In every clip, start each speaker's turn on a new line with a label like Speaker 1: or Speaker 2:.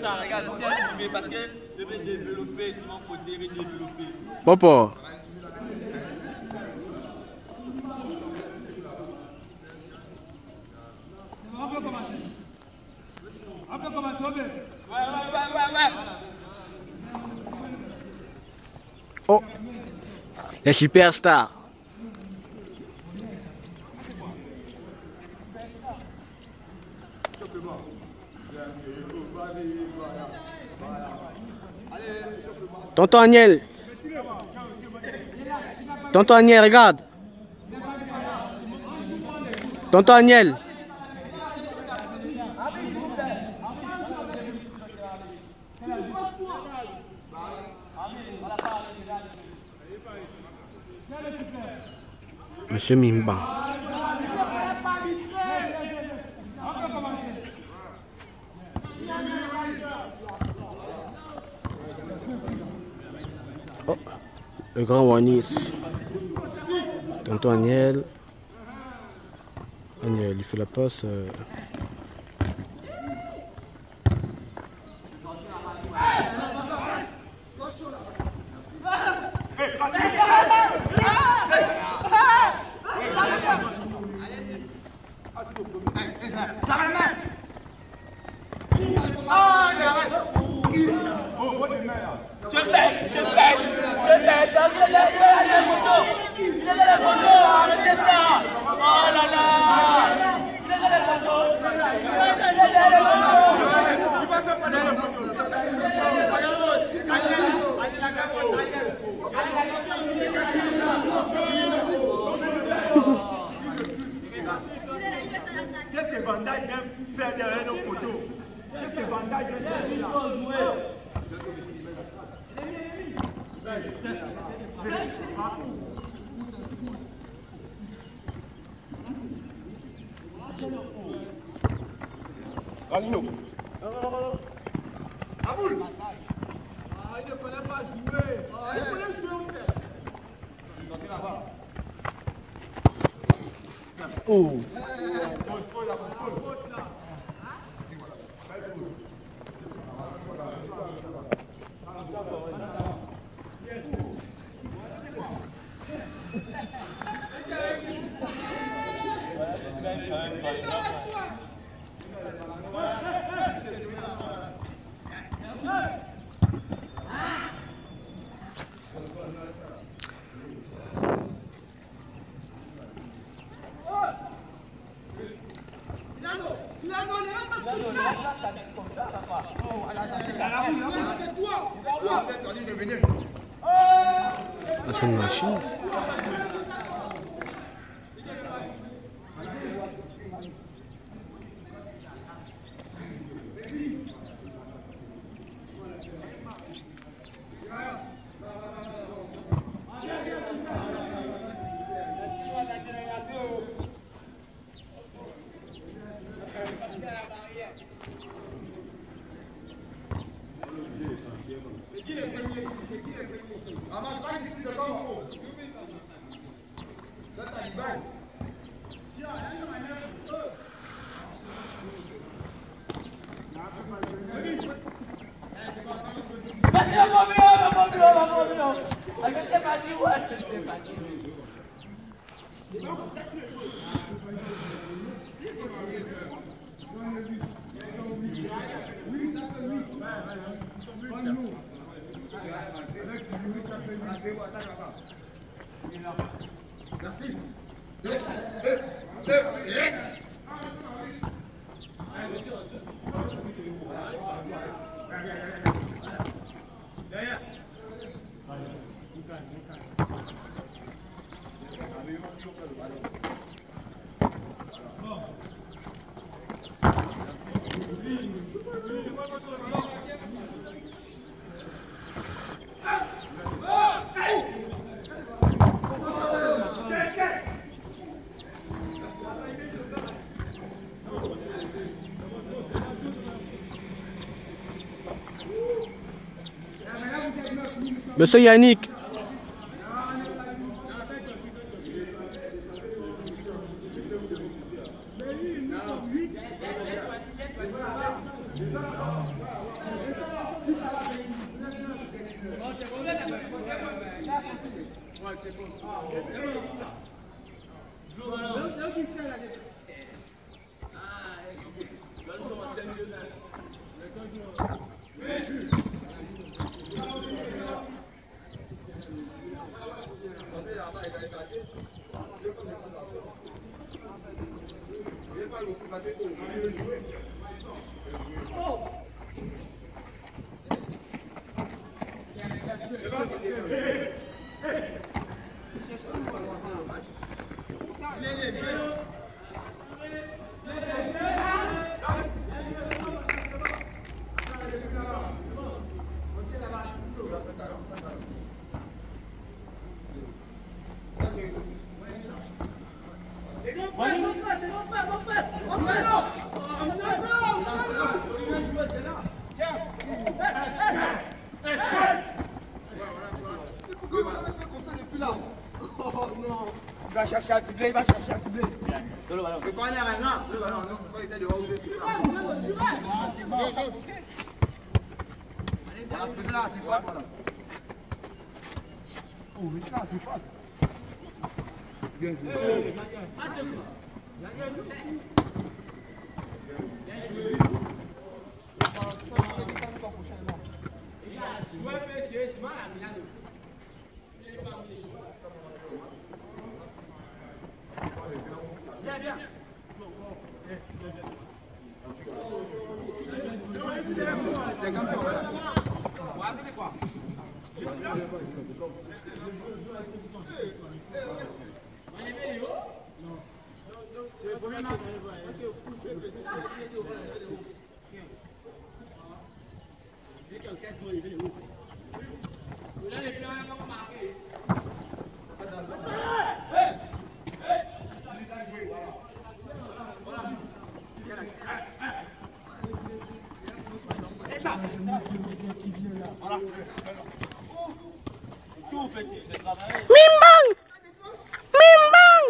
Speaker 1: ça, regarde, faut bien filmer parce que je vais développer sur mon côté, je vais développer.
Speaker 2: Popo.
Speaker 1: Ouais.
Speaker 2: Oh, les superstars. Tonton Agnel. Tonton Agnel, regarde. Tonton Agnel. Monsieur Mimba. Oh, le grand Wanis. Tonton Agnel. Agnel, il fait la passe.
Speaker 3: Qu'est-ce que Van Dijk vient faire derrière nos poteaux? Qu'est-ce que Van Dijk vient faire là? Ragno. Aboul. Il ne connaît pas jouer. Il connaît jouer au fait.
Speaker 2: Oh. C'est une machine. Monsieur Yannick.
Speaker 4: Il va chercher un doublé, il va chercher un doublé.
Speaker 1: Le ballon.
Speaker 4: Le corner est là. Le ballon, non. Quand il était dehors, il était là. C'est fort, voilà. Oh, mais là, c'est fort. Bien joué.
Speaker 2: Mimbang! Mimbang!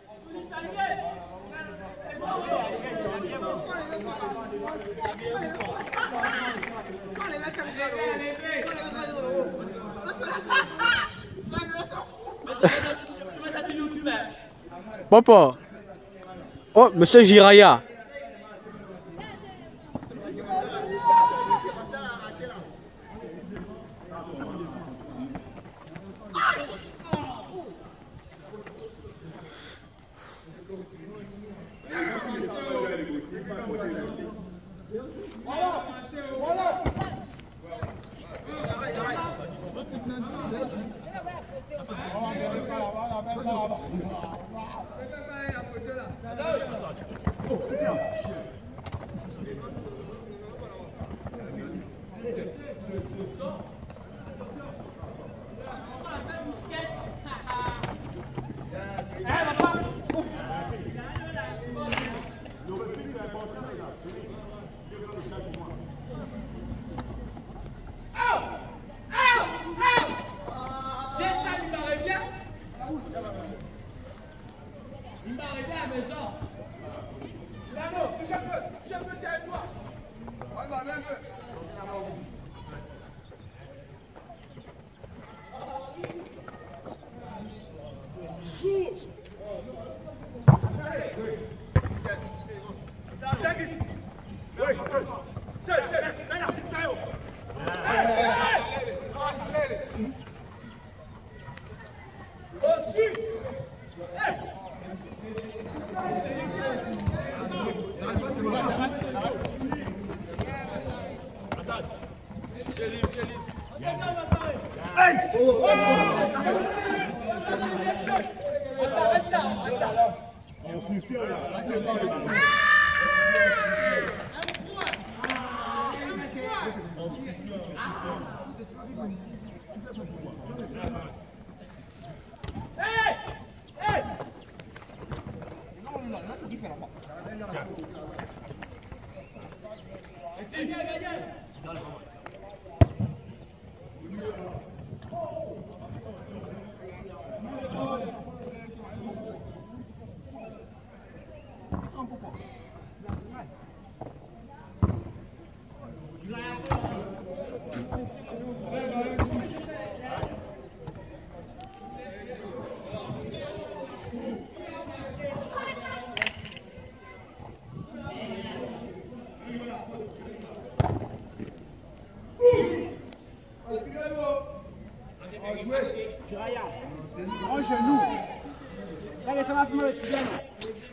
Speaker 2: Papa. Oh, monsieur Jiraya.
Speaker 4: Jiraya. En genou. Ça, ça va faire le